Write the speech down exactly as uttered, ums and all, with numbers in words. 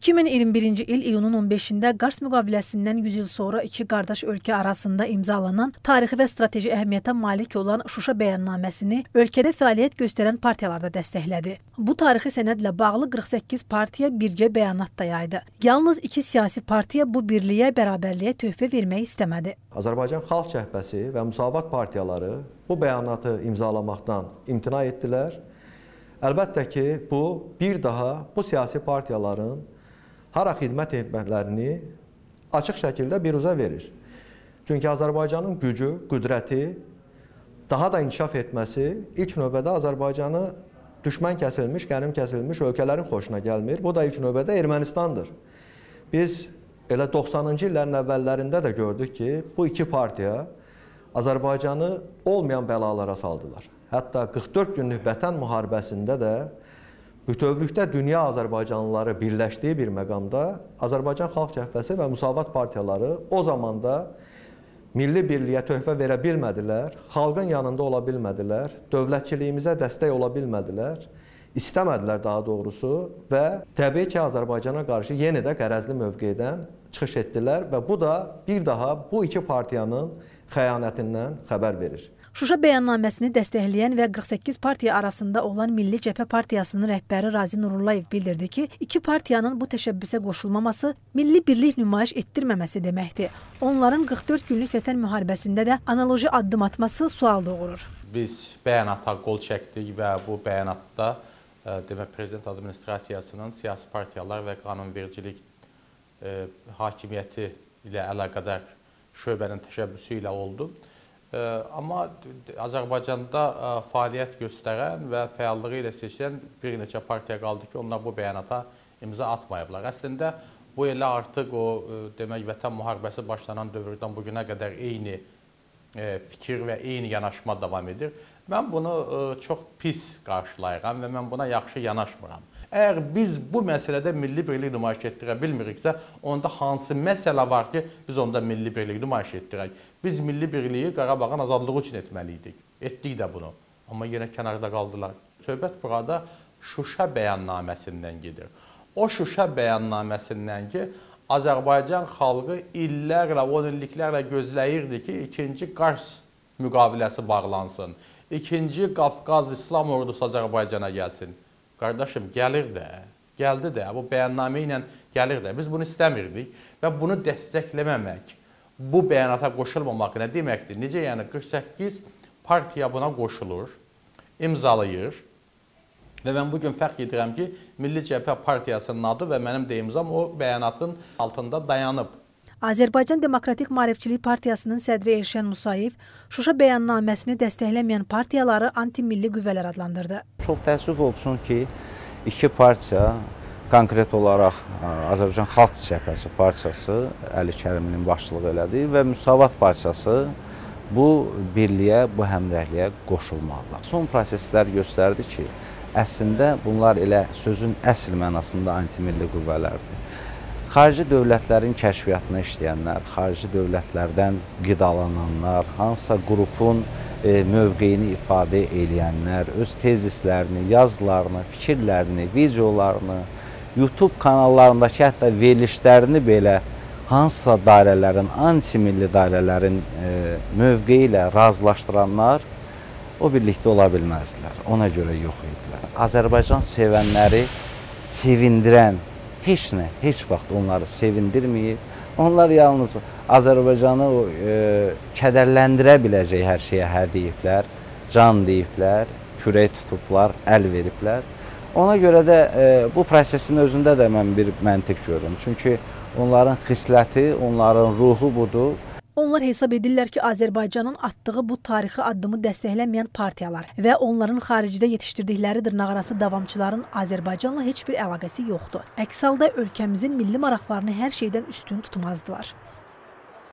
iki min iyirmi birinci il iyunun on beşində Qars müqaviləsindən yüz il sonra iki qardaş ölkə arasında imzalanan tarixi və strateji əhəmiyyətə malik olan Şuşa bəyannaməsini ölkədə fəaliyyət göstərən partiyalar da dəstəklədi. Bu tarixi sənədlə bağlı qırx səkkiz partiya birgə bəyanat da yaydı. Yalnız iki siyasi partiya bu birliyə, bərabərliyə töhfə vermək istəmədi. Azərbaycan Xalq Cəbhəsi və Müsavat partiyaları bu bəyanatı imzalamaqdan imtina etdilər. Əlbəttə ki, bu bir daha bu siyasi partiyaların hara xidmət etməklərini açıq şəkildə biruzə verir. Çünki Azərbaycanın gücü, qüdrəti daha da inkişaf etməsi ilk növbədə Azərbaycanı düşmən kəsilmiş, qənim kəsilmiş ölkələrin xoşuna gəlmir. Bu da ilk növbədə Ermənistandır. Biz elə doxsanıncı illərin əvvəllərində də gördük ki, bu iki partiya Azərbaycanı olmayan bəlalara saldılar. Hətta qırx dörd günlük vətən müharibəsində də bütövlükdə dünya Azərbaycanlıları birləşdiyi bir məqamda Azərbaycan Xalq Cəbhəsi və Müsavat partiyaları o zamanda milli birliyə töhfə verə bilmədilər, xalqın yanında ola bilmədilər, dövlətçiliyimizə dəstək ola bilmədilər, istəmədilər daha doğrusu və təbii ki, Azərbaycana qarşı yenə də qərəzli mövqedən çıxış etdilər və bu da bir daha bu iki partiyanın xəyanətindən xəbər verir. Şuşa bəyannaməsini dəstəkləyən və qırx səkkiz partiya arasında olan Milli Cəbhə Partiyasının rəhbəri Razi Nurullayev bildirdi ki, iki partiyanın bu təşəbbüsə qoşulmaması milli birlik nümayiş etdirməməsi deməkdir. Onların qırx dörd günlük vətən müharibəsində də analoji addım atması sual doğurur. Biz bəyanata qol çəkdik və bu bəyanatda demək Prezident Administrasiyasının siyasi partiyalar və qanunvericilik e, hakimiyyəti ilə əlaqədar şöbənin təşəbbüsü ilə oldu. Amma Azərbaycanda fəaliyyət göstərən və fəallığı ilə seçilən bir neçə partiya qaldı ki, onlar bu bəyanata imza atmayıblar. Əslində, bu elə artıq o demək vətən müharibəsi başlanan dövrdən bugünə qədər eyni fikir və eyni yanaşma davam edir. Mən bunu çox pis qarşılayıram və mən buna yaxşı yanaşmıram. Əgər biz bu məsələdə milli birlik nümayiş etdirə bilmiriksə, onda hansı məsələ var ki, biz onda milli birlik nümayiş etdirək? Biz milli birliyi Qarabağın azadlığı üçün etməliydik. Etdik də bunu. Amma yenə kənarda qaldılar. Söhbət burada Şuşa bəyannaməsindən gedir. O Şuşa bəyannaməsindən ki, Azərbaycan xalqı illərlə, on illiklərlə gözləyirdi ki, ikinci Qars müqaviləsi bağlansın. İkinci Qafqaz İslam ordusu Azərbaycana gəlsin. Qardaşım, gəlir də, gəldi də, bu bəyannamə ilə gəlir də. Biz bunu istəmirdik və bunu dəstəkləməmək, bu bəyanata qoşulmamaq nə deməkdir? Necə yəni qırx səkkiz partiya buna qoşulur, imzalayır və mən bugün fərq edirəm ki, Milli Cəbhə Partiyasının adı və mənim də imzam o bəyanatın altında dayanıb. Azərbaycan Demokratik Maarifçilik Partiyasının sədri Elşən Musayev Şuşa bəyannaməsini dəstəkləməyən partiyaları anti-milli qüvvələr adlandırdı. Çox təəssüf olsun ki, iki partiya, konkret olaraq Azərbaycan Xalq Cəbhəsi partiyası Əli Kəriminin başçılıq elədi və Müsavat partiyası bu birliyə, bu həmrəyliyə qoşulmalılar. Son proseslər göstərdi ki, əslində bunlar elə sözün əsl mənasında anti-milli qüvvələrdir. Xarici dövlətlərin kəşfiyyatına işləyənlər, xarici dövlətlərdən qidalananlar, hansısa qrupun e, mövqeyini ifadə eləyənlər, öz tezislərini, yazılarını, fikirlərini, videolarını, YouTube kanallarındakı hətta verilişlərini belə hansısa dairələrin, anti-milli dairələrin e, mövqeyi ilə razılaşdıranlar o birlikdə ola bilməzdilər. Ona görə yox idilər. Azərbaycan sevənləri sevindirən heç nə, heç vaxt onları sevindirməyib. Onlar yalnız Azərbaycanı e, kədərləndirə biləcək hər şeyə hə deyiblər, can deyiblər, kürək tutublar, əl veriblər. Ona görə də e, bu prosesin özündə də mən bir məntiq görürüm. Çünki onların xisləti, onların ruhu budur. Onlar hesab edirlər ki, Azərbaycanın atdığı bu tarixi addımı dəstəkləməyən partiyalar və onların xaricdə yetişdirdikləri dırnaqarası davamçıların Azərbaycanla heç bir əlaqəsi yoxdur. Əks halda ölkəmizin milli maraqlarını hər şeydən üstün tutmazdılar.